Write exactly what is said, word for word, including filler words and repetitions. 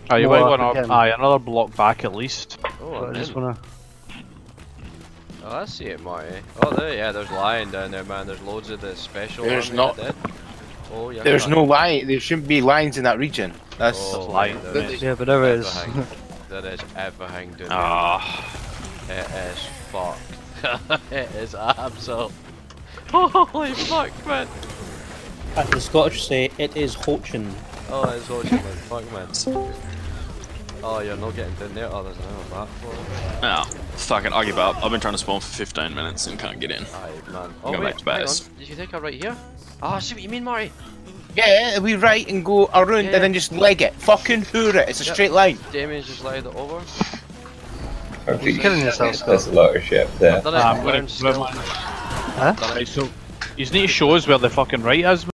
Oh, you more might up want to, again. aye, another block back at least. Oh, But I'm I just in. wanna. Oh, I see it, Marty. Oh, there, yeah, there's lion down there, man. There's loads of the special There's army not- that did. Oh, yeah. There's no lion. There shouldn't be lions in that region. That's Oh, lion, man, there there is. is Yeah, but there is. everything. There is everything down there. Ah. It is fucked. It is absolute. Holy fuck, man. As the Scottish say, it is hoachin'. Oh, it's watching, man. Fuck, man. Oh, you're not getting down there. Oh, there's another back for it. Oh, fuck it, I give up. I've been trying to spawn for fifteen minutes and can't get in. Aye, man. Oh, Go wait, back to hang base. on. Did you take her right here? Oh, I see what you mean, Marty. yeah. We right and go around Yeah. and then just leg it. Fucking hoor it. It's a Yep. straight line. Damien's just laid it over. You're killing yourself, Scott. There's a lot of shit there. I've done it Um, round where- skill. where- Huh? Done it. Right, so, you need to show us where the fucking right is.